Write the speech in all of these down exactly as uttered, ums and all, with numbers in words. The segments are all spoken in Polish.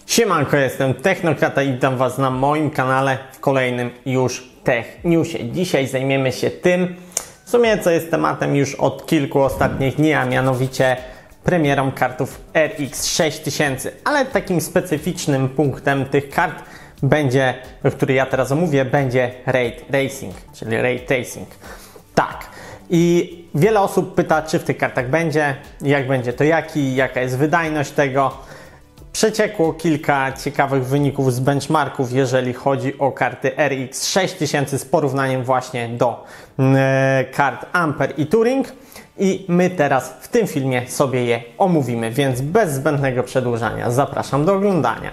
Siemanko, jestem Technokrata i witam Was na moim kanale w kolejnym już Tech Newsie. Dzisiaj zajmiemy się tym, w sumie co jest tematem już od kilku ostatnich dni, a mianowicie premierą kartów R X sześć tysięcy. Ale takim specyficznym punktem tych kart będzie, który ja teraz omówię, będzie Ray Tracing, czyli Ray Tracing. Tak. I wiele osób pyta, czy w tych kartach będzie, jak będzie to jaki, jaka jest wydajność tego. Przeciekło kilka ciekawych wyników z benchmarków, jeżeli chodzi o karty R X sześć tysięcy z porównaniem właśnie do e, kart Ampere i Turing. I my teraz w tym filmie sobie je omówimy, więc bez zbędnego przedłużania zapraszam do oglądania.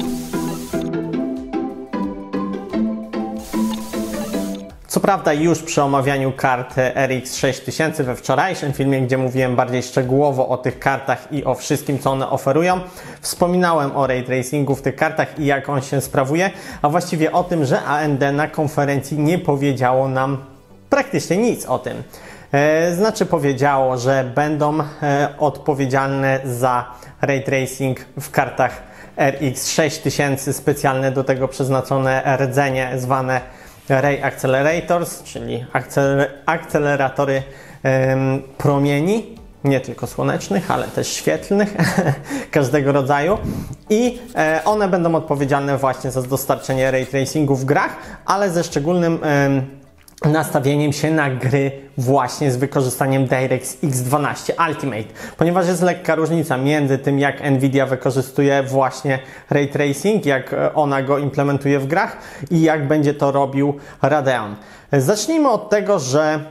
Co prawda już przy omawianiu kart R X sześć tysięcy we wczorajszym filmie, gdzie mówiłem bardziej szczegółowo o tych kartach i o wszystkim, co one oferują, wspominałem o ray tracingu w tych kartach i jak on się sprawuje, a właściwie o tym, że A M D na konferencji nie powiedziało nam praktycznie nic o tym. E, znaczy powiedziało, że będą e, odpowiedzialne za ray tracing w kartach R X sześć tysięcy, specjalne do tego przeznaczone rdzenie zwane Ray Accelerators, czyli akceler akceleratory ym, promieni, nie tylko słonecznych, ale też świetlnych, każdego rodzaju. I e, one będą odpowiedzialne właśnie za dostarczenie ray tracingu w grach, ale ze szczególnym ym, nastawieniem się na gry właśnie z wykorzystaniem DirectX X dwanaście Ultimate, ponieważ jest lekka różnica między tym, jak Nvidia wykorzystuje właśnie ray tracing, jak ona go implementuje w grach i jak będzie to robił Radeon. Zacznijmy od tego, że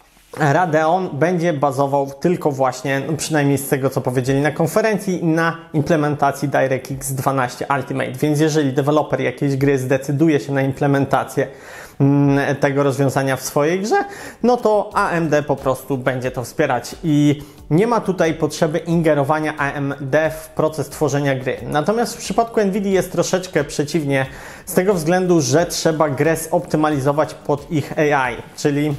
Radeon będzie bazował tylko właśnie, no przynajmniej z tego, co powiedzieli na konferencji, na implementacji DirectX X dwanaście Ultimate. Więc jeżeli deweloper jakiejś gry zdecyduje się na implementację mm, tego rozwiązania w swojej grze, no to A M D po prostu będzie to wspierać i nie ma tutaj potrzeby ingerowania A M D w proces tworzenia gry. Natomiast w przypadku Nvidii jest troszeczkę przeciwnie, z tego względu, że trzeba grę zoptymalizować pod ich A I, czyli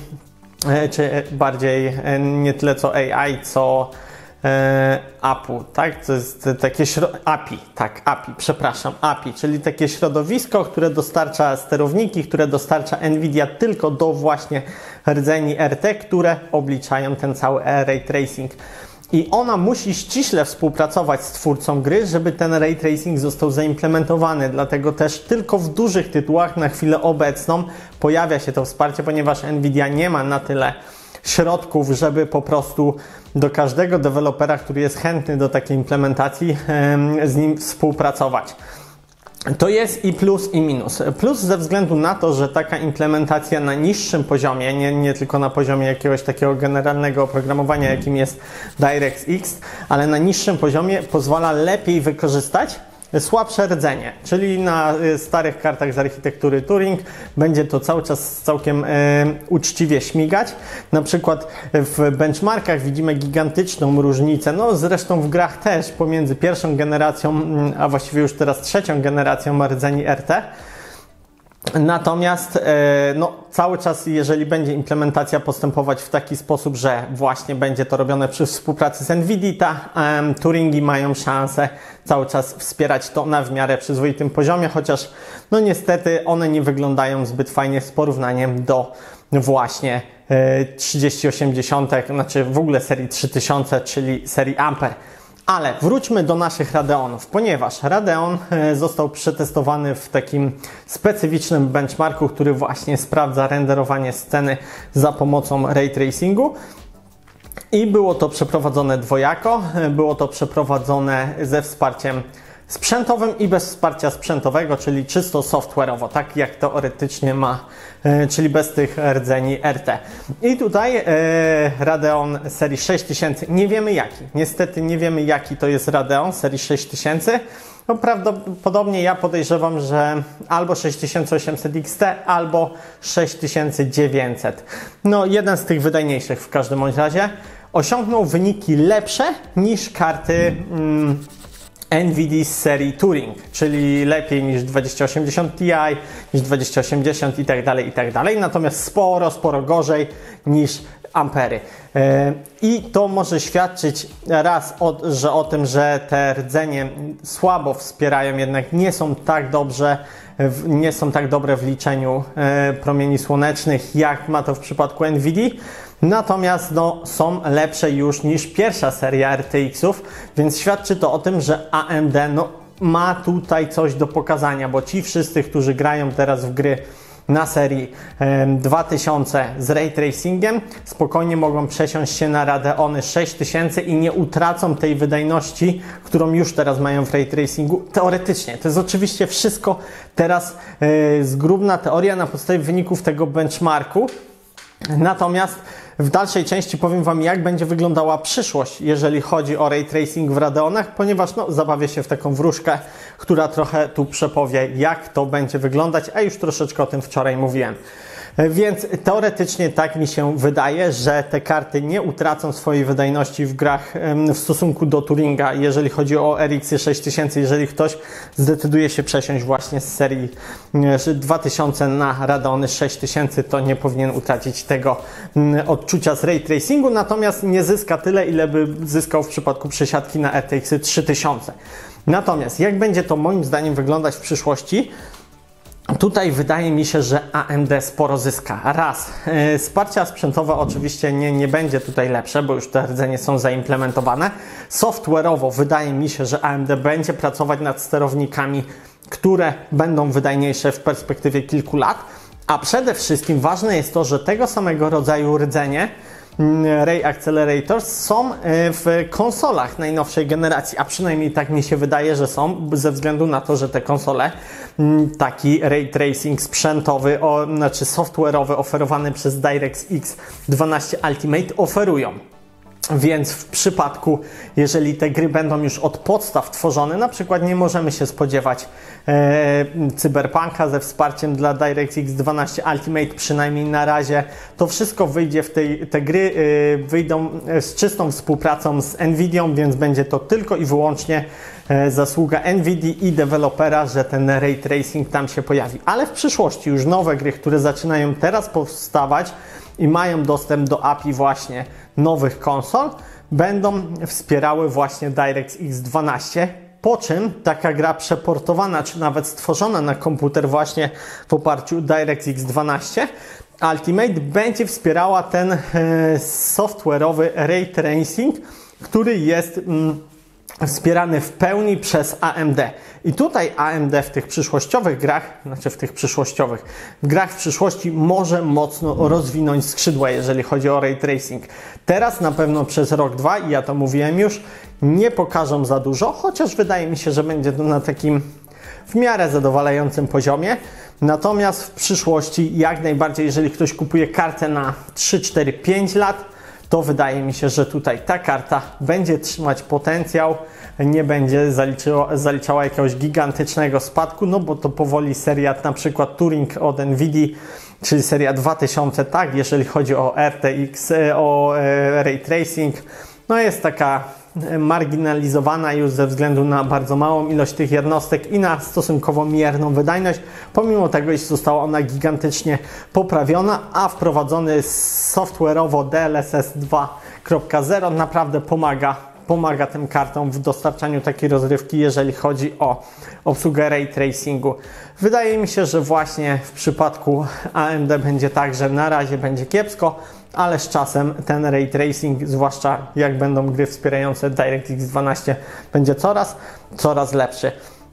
czy bardziej nie tyle co A I, co e, A P U, tak? To jest takie A P I, tak, A P I, przepraszam, A P I, czyli takie środowisko, które dostarcza sterowniki, które dostarcza Nvidia tylko do właśnie rdzeni R T, które obliczają ten cały ray tracing. I ona musi ściśle współpracować z twórcą gry, żeby ten ray tracing został zaimplementowany. Dlatego też tylko w dużych tytułach na chwilę obecną pojawia się to wsparcie, ponieważ Nvidia nie ma na tyle środków, żeby po prostu do każdego dewelopera, który jest chętny do takiej implementacji, z nim współpracować. To jest i plus, i minus. Plus ze względu na to, że taka implementacja na niższym poziomie, nie, nie tylko na poziomie jakiegoś takiego generalnego oprogramowania, jakim jest DirectX, ale na niższym poziomie pozwala lepiej wykorzystać słabsze rdzenie, czyli na starych kartach z architektury Turing będzie to cały czas całkiem e, uczciwie śmigać. Na przykład w benchmarkach widzimy gigantyczną różnicę, no zresztą w grach też, pomiędzy pierwszą generacją, a właściwie już teraz trzecią generacją rdzeni R T. Natomiast e, no, cały czas, jeżeli będzie implementacja postępować w taki sposób, że właśnie będzie to robione przy współpracy z Nvidia, to um, Turingi mają szansę cały czas wspierać to na w miarę przyzwoitym poziomie, chociaż no niestety one nie wyglądają zbyt fajnie z porównaniem do właśnie e, trzydzieści osiemdziesiąt, znaczy w ogóle serii trzy tysiące, czyli serii Ampere. Ale wróćmy do naszych Radeonów, ponieważ Radeon został przetestowany w takim specyficznym benchmarku, który właśnie sprawdza renderowanie sceny za pomocą ray tracingu. I było to przeprowadzone dwojako, było to przeprowadzone ze wsparciem sprzętowym i bez wsparcia sprzętowego, czyli czysto software'owo, tak jak teoretycznie ma, czyli bez tych rdzeni R T. I tutaj e, Radeon serii sześć tysięcy, nie wiemy jaki, niestety nie wiemy jaki to jest Radeon serii sześć tysięcy. No prawdopodobnie ja podejrzewam, że albo sześć tysięcy osiemset X T, albo sześć tysięcy dziewięćset. No jeden z tych wydajniejszych w każdym bądź razie. Osiągnął wyniki lepsze niż karty mm, Nvidia z serii Turing, czyli lepiej niż dwadzieścia osiemdziesiąt Ti, niż dwadzieścia osiemdziesiąt i tak dalej, i tak dalej. Natomiast sporo, sporo gorzej niż ampery. I to może świadczyć raz, o, że o tym, że te rdzenie słabo wspierają, jednak nie są tak dobrze, nie są tak dobre w liczeniu promieni słonecznych, jak ma to w przypadku Nvidia. Natomiast no, są lepsze już niż pierwsza seria R T X-ów, więc świadczy to o tym, że A M D no, ma tutaj coś do pokazania, bo ci wszyscy, którzy grają teraz w gry na serii dwa tysiące z Ray Tracingiem, spokojnie mogą przesiąść się na Radeony sześć tysięcy i nie utracą tej wydajności, którą już teraz mają w Ray Tracingu. Teoretycznie. To jest oczywiście wszystko teraz yy, zgrubna teoria na podstawie wyników tego benchmarku. Natomiast w dalszej części powiem Wam, jak będzie wyglądała przyszłość, jeżeli chodzi o Ray Tracing w Radeonach, ponieważ no, zabawię się w taką wróżkę, która trochę tu przepowie, jak to będzie wyglądać, a już troszeczkę o tym wczoraj mówiłem. Więc teoretycznie tak mi się wydaje, że te karty nie utracą swojej wydajności w grach w stosunku do Turinga, jeżeli chodzi o R X sześć tysięcy, jeżeli ktoś zdecyduje się przesiąść właśnie z serii dwa tysiące na Radeony sześć tysięcy, to nie powinien utracić tego odczucia z Ray Tracingu, natomiast nie zyska tyle, ile by zyskał w przypadku przesiadki na R T X trzy tysiące. Natomiast jak będzie to moim zdaniem wyglądać w przyszłości? Tutaj wydaje mi się, że A M D sporo zyska. Raz, yy, wsparcia sprzętowe oczywiście nie, nie będzie tutaj lepsze, bo już te rdzenie są zaimplementowane. Software'owo wydaje mi się, że A M D będzie pracować nad sterownikami, które będą wydajniejsze w perspektywie kilku lat. A przede wszystkim ważne jest to, że tego samego rodzaju rdzenie Ray Accelerators są w konsolach najnowszej generacji, a przynajmniej tak mi się wydaje, że są, ze względu na to, że te konsole taki ray tracing sprzętowy, o, znaczy software'owy oferowany przez DirectX dwanaście Ultimate oferują. Więc w przypadku, jeżeli te gry będą już od podstaw tworzone, na przykład nie możemy się spodziewać e, Cyberpunka ze wsparciem dla DirectX dwanaście Ultimate, przynajmniej na razie, to wszystko wyjdzie w tej, te gry e, wyjdą z czystą współpracą z Nvidią, więc będzie to tylko i wyłącznie e, zasługa Nvidii i dewelopera, że ten ray tracing tam się pojawi. Ale w przyszłości już nowe gry, które zaczynają teraz powstawać i mają dostęp do A P I właśnie nowych konsol, będą wspierały właśnie DirectX dwanaście, po czym taka gra przeportowana, czy nawet stworzona na komputer właśnie w oparciu o DirectX dwanaście Ultimate będzie wspierała ten e, software'owy ray tracing, który jest mm, wspierany w pełni przez A M D. I tutaj A M D w tych przyszłościowych grach, znaczy w tych przyszłościowych, w grach w przyszłości może mocno rozwinąć skrzydła, jeżeli chodzi o ray tracing. Teraz na pewno przez rok, dwa, i ja to mówiłem już, nie pokażą za dużo, chociaż wydaje mi się, że będzie to na takim w miarę zadowalającym poziomie. Natomiast w przyszłości jak najbardziej, jeżeli ktoś kupuje kartę na trzy, cztery, pięć lat, to wydaje mi się, że tutaj ta karta będzie trzymać potencjał, nie będzie zaliczyła, zaliczała jakiegoś gigantycznego spadku, no bo to powoli seria na przykład Turing od Nvidii, czyli seria dwa tysiące, tak, jeżeli chodzi o R T X, o e, Ray Tracing, no jest taka marginalizowana już ze względu na bardzo małą ilość tych jednostek i na stosunkowo mierną wydajność, pomimo tego, iż została ona gigantycznie poprawiona, a wprowadzony software'owo D L S S dwa kropka zero naprawdę pomaga, pomaga tym kartom w dostarczaniu takiej rozrywki, jeżeli chodzi o obsługę ray tracingu. Wydaje mi się, że właśnie w przypadku A M D będzie tak, że na razie będzie kiepsko, ale z czasem ten ray tracing, zwłaszcza jak będą gry wspierające DirectX dwanaście, będzie coraz, coraz lepszy.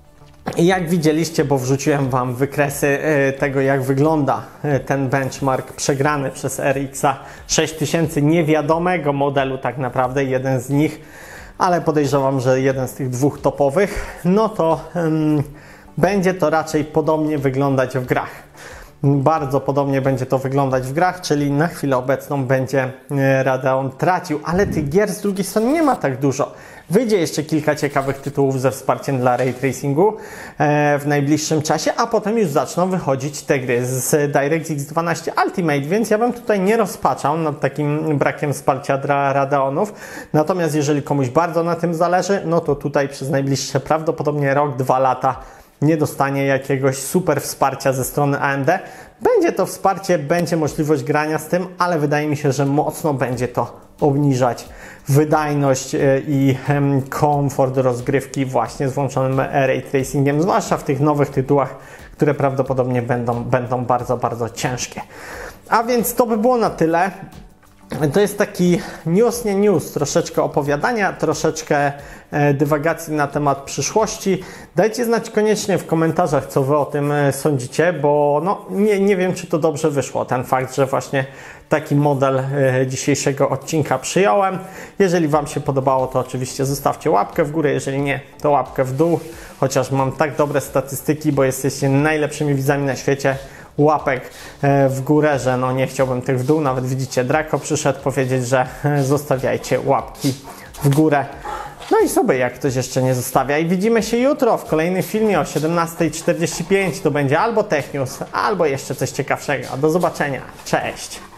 I jak widzieliście, bo wrzuciłem Wam wykresy tego, jak wygląda ten benchmark przegrany przez R X sześć tysięcy, niewiadomego modelu tak naprawdę, jeden z nich, ale podejrzewam, że jeden z tych dwóch topowych, no to um, będzie to raczej podobnie wyglądać w grach. Bardzo podobnie będzie to wyglądać w grach, czyli na chwilę obecną będzie Radeon tracił, ale tych gier z drugiej strony nie ma tak dużo. Wyjdzie jeszcze kilka ciekawych tytułów ze wsparciem dla ray tracingu w najbliższym czasie, a potem już zaczną wychodzić te gry z DirectX dwanaście Ultimate, więc ja bym tutaj nie rozpaczał nad takim brakiem wsparcia dla Radeonów. Natomiast jeżeli komuś bardzo na tym zależy, no to tutaj przez najbliższe prawdopodobnie rok, dwa lata nie dostanie jakiegoś super wsparcia ze strony A M D. Będzie to wsparcie, będzie możliwość grania z tym, ale wydaje mi się, że mocno będzie to obniżać wydajność i komfort rozgrywki właśnie z włączonym Ray Tracingiem, zwłaszcza w tych nowych tytułach, które prawdopodobnie będą, będą bardzo, bardzo ciężkie. A więc to by było na tyle. To jest taki news, nie news, troszeczkę opowiadania, troszeczkę dywagacji na temat przyszłości. Dajcie znać koniecznie w komentarzach, co Wy o tym sądzicie, bo no, nie, nie wiem, czy to dobrze wyszło, ten fakt, że właśnie taki model dzisiejszego odcinka przyjąłem. Jeżeli Wam się podobało, to oczywiście zostawcie łapkę w górę, jeżeli nie, to łapkę w dół, chociaż mam tak dobre statystyki, bo jesteście najlepszymi widzami na świecie, łapek w górę, że no nie chciałbym tych w dół. Nawet widzicie, Draco przyszedł powiedzieć, że zostawiajcie łapki w górę. No i sobie, jak ktoś jeszcze nie zostawia. I widzimy się jutro w kolejnym filmie o siedemnastej czterdzieści pięć. To będzie albo Tech News, albo jeszcze coś ciekawszego. Do zobaczenia. Cześć!